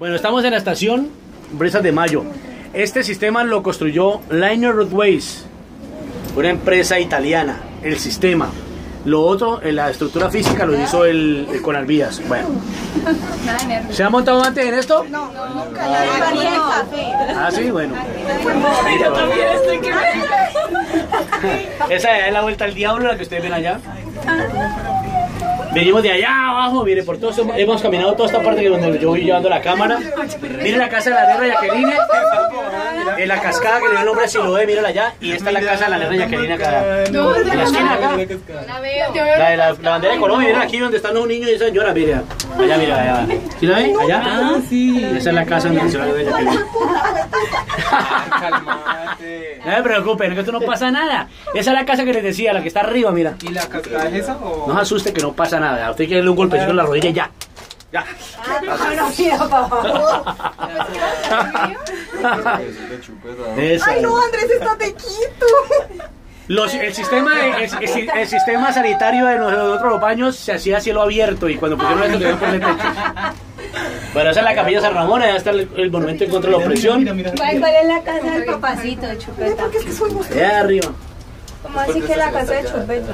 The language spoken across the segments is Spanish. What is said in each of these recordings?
Bueno, estamos en la estación Brisas de Mayo. Este sistema lo construyó Liner Roadways, una empresa italiana. El sistema. Lo otro, la estructura física lo hizo el Conalvías. Bueno. ¿Se ha montado antes en esto? No, nunca. Ah, sí, bueno. Yo también estoy que Esa es la vuelta al diablo, la que ustedes ven allá. Venimos de allá abajo, mire, por todo hemos caminado toda esta parte que donde yo voy llevando la cámara. Mire la casa de la negra Jacqueline, en la cascada que le dio el nombre a Siloé, mírala allá. Y esta es la casa de la negra Jacqueline acá, en la esquina acá. La bandera de Colombia, miren aquí donde están los niños y esa señora, mire. Allá, mira, allá. ¿Sí la ven? Allá. Ah, sí. Esa es la casa donde se va la negra Jacqueline. Calmate. No me preocupen, que esto no pasa nada. Esa es la casa que les decía, la que está arriba, mira. ¿Y la cascada es esa o...? No se asuste que no pasa nada. A usted hay que darle un golpecito en la rodilla y ya. Ya. Ay, no, Andrés, estate quieto. El sistema sanitario de nosotros los baños se hacía a cielo abierto y cuando pusieron eso tuvieron por el techo. Bueno, esa es la capilla San Ramón, allá está el monumento en contra de la opresión. ¿Cuál es la casa del papacito de Chupeta? ¿Por qué es que soy usted? Allá arriba. ¿Cómo así que la casa de Chupeta?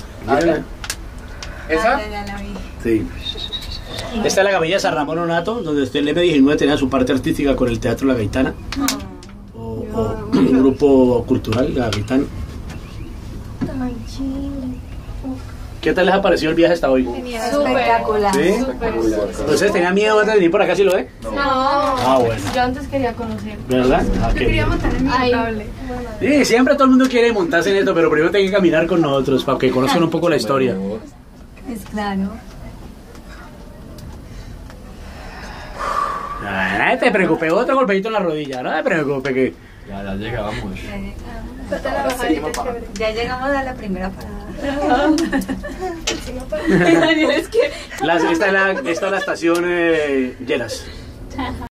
¿Esa? Ah, ya la vi. Sí. Esta es la capilla San Ramón Onato, donde usted en el M19 tenía su parte artística con el Teatro La Gaitana. O un grupo cultural, La Gaitana. Ay, chile. ¿Qué tal les ha parecido el viaje hasta hoy? Espectacular. ¿Sí? ¿Ustedes tenían miedo antes de venir por acá, si lo ve? No. Ah, bueno. Yo antes quería conocer. ¿Verdad? Ah, Yo qué quería bien. montar en mi cable. Sí, siempre todo el mundo quiere montarse en esto, pero primero tienen que caminar con nosotros para que conozcan un poco la historia. Es claro. No te preocupes, otro golpecito en la rodilla, no te preocupes que... Ya llegábamos. Ya llegamos a la primera parada. Es que Esta es la estación Lleras.